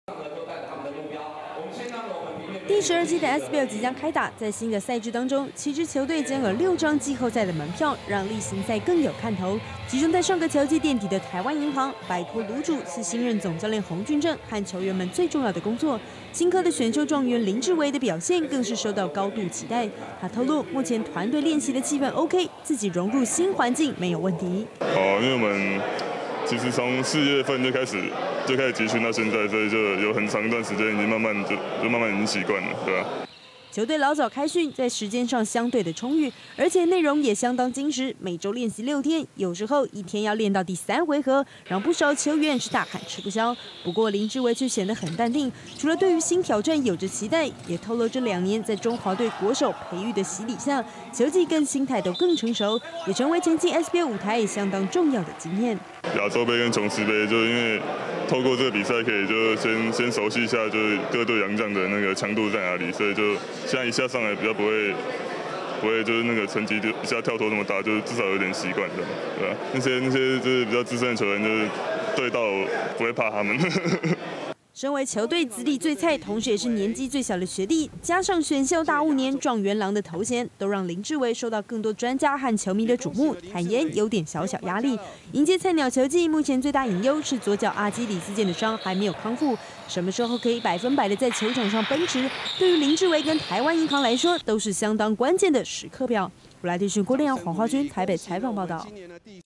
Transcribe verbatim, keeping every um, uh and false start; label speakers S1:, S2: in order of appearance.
S1: 第十二季的 S B L 即将开打，在新的赛制当中，七支球队将有六张季后赛的门票，让例行赛更有看头。集中在上个球季垫底的台湾银行，摆脱卤煮是新任总教练洪俊正和球员们最重要的工作。新科的选秀状元林志伟的表现更是受到高度期待。他透露，目前团队练习的气氛 OK， 自己融入新环境没有问题。
S2: 哦，因为我们其实从四月份就开始就开始集训到现在，所以就有很长一段时间已经慢慢就就慢慢已经习惯了，对吧？
S1: 球队老早开训，在时间上相对的充裕，而且内容也相当精实，每周练习六天，有时候一天要练到第三回合，让不少球员是大喊吃不消。不过林志伟却显得很淡定，除了对于新挑战有着期待，也透露这两年在中华队国手培育的洗礼下，球技跟心态都更成熟，也成为前进 S B L 舞台相当重要的经验。
S2: 亚洲杯跟琼斯杯，就因为透过这个比赛，可以就先先熟悉一下，就是各队洋将的那个强度在哪里，所以就现在一下上来比较不会不会就是那个成绩就一下跳脱那么大，就是至少有点习惯的，对吧？那些那些就是比较资深的球员，就是对到不会怕他们。
S1: 身为球队资历最菜，同时也是年纪最小的学弟，加上选秀大五年状元郎的头衔，都让林志伟受到更多专家和球迷的瞩目。坦言有点小小压力。迎接菜鸟球季，目前最大隐忧是左脚阿基里斯腱的伤还没有康复，什么时候可以百分百的在球场上奔驰，对于林志伟跟台湾银行来说，都是相当关键的时刻表。我来电讯郭亮、黄华君台北采访报道。